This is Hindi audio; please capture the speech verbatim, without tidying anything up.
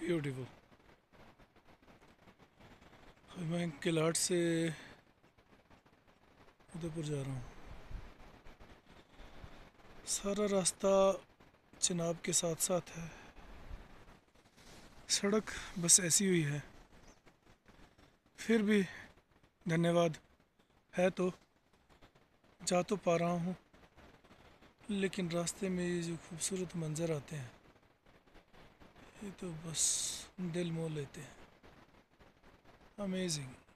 ब्यूटीफुल। मैं किलाट से उदयपुर जा रहा हूँ। सारा रास्ता चिनाब के साथ साथ है। सड़क बस ऐसी हुई है, फिर भी धन्यवाद है। तो जा तो पा रहा हूँ, लेकिन रास्ते में ये जो खूबसूरत मंज़र आते हैं, ये तो बस दिल मोह लेते हैं। अमेजिंग।